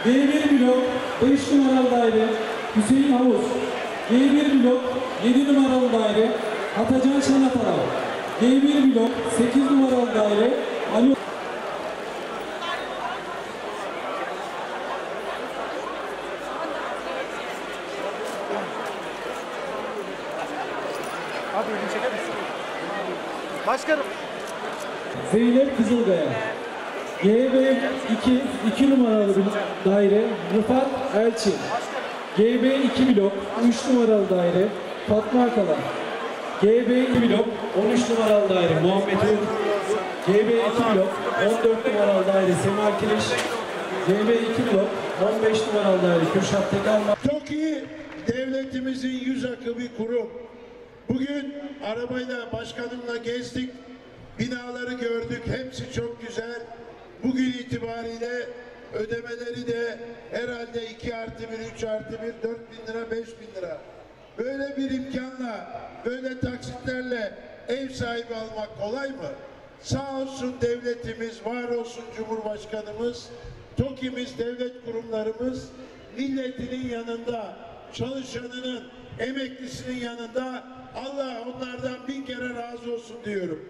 G1 blok 5 numaralı daire Hüseyin Havuz. G1 blok 7 numaralı daire Atacan Şanataral. G1 blok 8 numaralı daire Ali. Abi elini çeker misin? Başkanım. Zeynep Kızılkaya. GB 2 numaralı daire Rıfat Elçin. GB 2 blok 3 numaralı daire Fatma Akalan. GB 2 blok 13 numaralı daire Muhammed Uğur. GB 2 blok 14 numaralı daire Sema Kiliş. GB 2 blok 15 numaralı daire Kürşat Tekalma. TOKİ devletimizin yüz akı bir kurum. Bugün arabayla başkanımla gezdik. Binaları gördük. Hepsi çok güzel. Bugün itibariyle ödemeleri de herhalde 2+1, 3+1, 4.000 lira, 5.000 lira. Böyle bir imkanla, böyle taksitlerle ev sahibi almak kolay mı? Sağ olsun devletimiz, var olsun Cumhurbaşkanımız, TOKİ'miz, devlet kurumlarımız milletinin yanında, çalışanının, emeklisinin yanında. Allah onlardan bin kere razı olsun diyorum.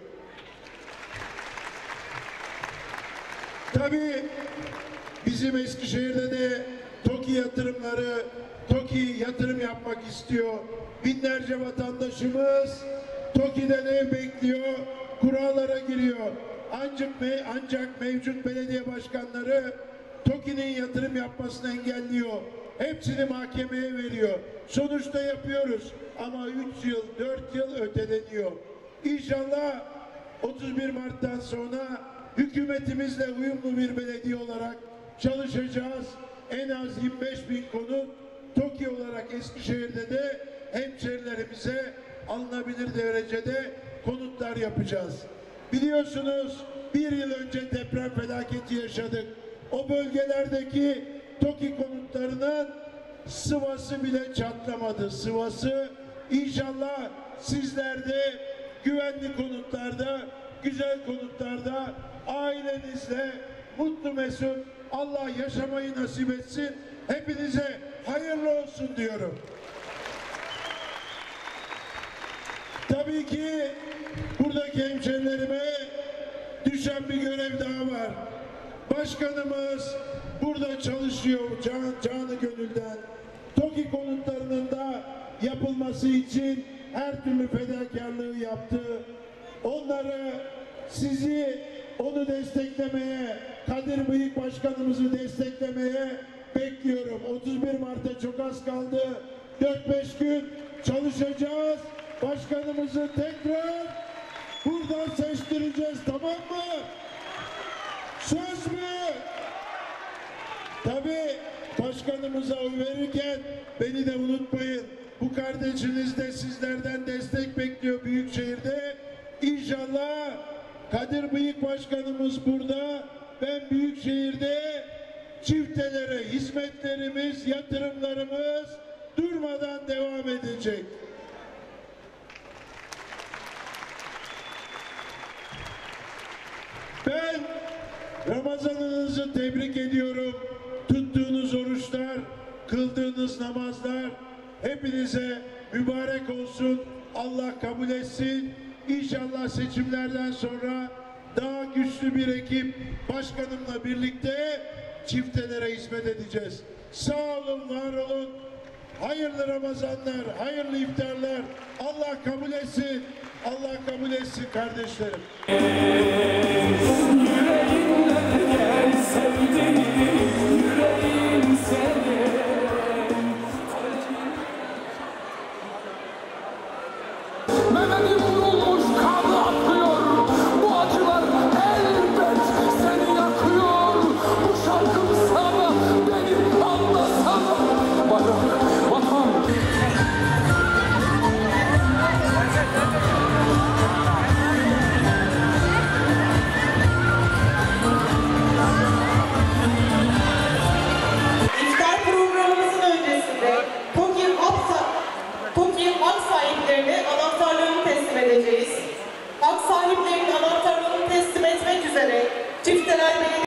Tabii bizim Eskişehir'de de TOKİ yatırımları, TOKİ yatırım yapmak istiyor. Binlerce vatandaşımız TOKİ'den ev bekliyor, kurallara giriyor. Ancak mevcut belediye başkanları TOKİ'nin yatırım yapmasını engelliyor. Hepsini mahkemeye veriyor. Sonuçta yapıyoruz ama 3 yıl, 4 yıl öteleniyor. İnşallah 31 Mart'tan sonra hükümetimizle uyumlu bir belediye olarak çalışacağız. En az 25.000 konut TOKİ olarak Eskişehir'de de hemşerilerimize alınabilir derecede konutlar yapacağız. Biliyorsunuz bir yıl önce deprem felaketi yaşadık. O bölgelerdeki TOKİ konutlarının sıvası bile çatlamadı. Sıvası inşallah sizler de güvenli konutlarda, güzel konutlarda ailenizle mutlu mesut Allah yaşamayı nasip etsin. Hepinize hayırlı olsun diyorum. Tabii ki buradaki hemşerilerime düşen bir görev daha var. Başkanımız burada çalışıyor canı gönülden. TOKİ konutlarının da yapılması için her türlü fedakarlığı yaptı. Onları, onu desteklemeye, Kadir Bıyık Başkanımızı desteklemeye bekliyorum. 31 Mart'a çok az kaldı. 4-5 gün çalışacağız. Başkanımızı tekrar buradan seçtireceğiz, tamam mı? Söz mü? Tabii başkanımıza oy verirken beni de unutmayın. Bu kardeşiniz de sizlerden destek bekliyor Büyükşehir'de. İnşallah Kadir Bıyık Başkanımız burada. Ben Büyükşehir'de çiftelere hizmetlerimiz, yatırımlarımız durmadan devam edecek. Ben Ramazanınızı tebrik ediyorum. Tuttuğunuz oruçlar, kıldığınız namazlar hepinize mübarek olsun. Allah kabul etsin. İnşallah seçimlerden sonra daha güçlü bir ekip başkanımla birlikte çiftelere hizmet edeceğiz. Sağ olun, var olun. Hayırlı Ramazanlar, hayırlı iftarlar. Allah kabul etsin. Allah kabul etsin kardeşlerim.